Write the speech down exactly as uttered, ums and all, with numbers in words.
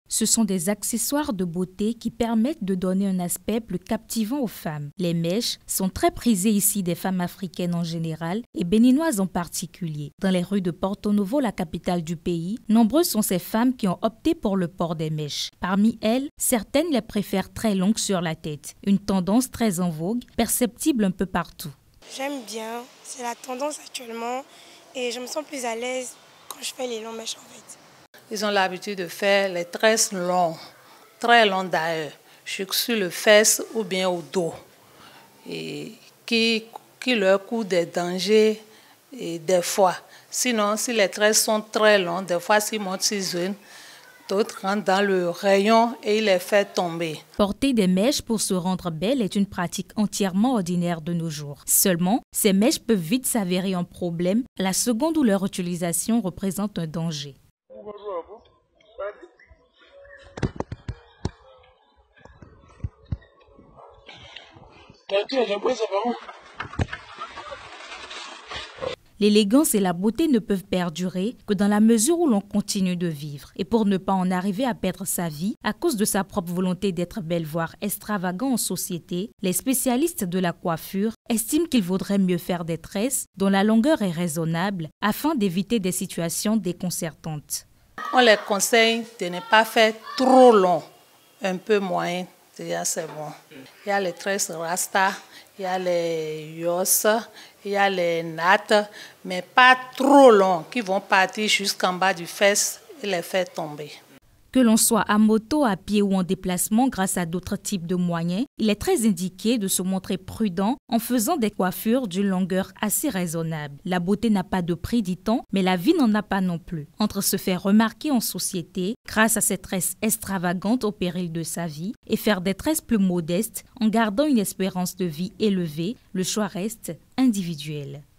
Ce sont des accessoires de beauté qui permettent de donner un aspect plus captivant aux femmes. Les mèches sont très prisées ici des femmes africaines en général et béninoises en particulier. Dans les rues de Porto Novo, la capitale du pays, nombreuses sont ces femmes qui ont opté pour le port des mèches. Parmi elles, certaines les préfèrent très longues sur la tête, une tendance très en vogue, perceptible un peu partout. J'aime bien, c'est la tendance actuellement et je me sens plus à l'aise quand je fais les longs mèches en fait. Ils ont l'habitude de faire les tresses longs, très longs d'ailleurs, sur le fesse ou bien au dos, et qui, qui leur coûte des dangers et des fois. Sinon, si les tresses sont très longs, des fois s'ils montent sur une, d'autres rentrent dans le rayon et ils les font tomber. Porter des mèches pour se rendre belle est une pratique entièrement ordinaire de nos jours. Seulement, ces mèches peuvent vite s'avérer un problème la seconde où leur utilisation représente un danger. L'élégance et la beauté ne peuvent perdurer que dans la mesure où l'on continue de vivre. Et pour ne pas en arriver à perdre sa vie, à cause de sa propre volonté d'être belle, voire extravagant en société, les spécialistes de la coiffure estiment qu'il vaudrait mieux faire des tresses dont la longueur est raisonnable afin d'éviter des situations déconcertantes. On les conseille de ne pas faire trop long, un peu moyen, déjà c'est bon. Il y a les tresses rasta, il y a les yos, il y a les nattes, mais pas trop longs qui vont partir jusqu'en bas du fesse et les faire tomber. Que l'on soit à moto, à pied ou en déplacement grâce à d'autres types de moyens, il est très indiqué de se montrer prudent en faisant des coiffures d'une longueur assez raisonnable. La beauté n'a pas de prix, dit-on, mais la vie n'en a pas non plus. Entre se faire remarquer en société grâce à ses tresses extravagantes au péril de sa vie et faire des tresses plus modestes en gardant une espérance de vie élevée, le choix reste individuel.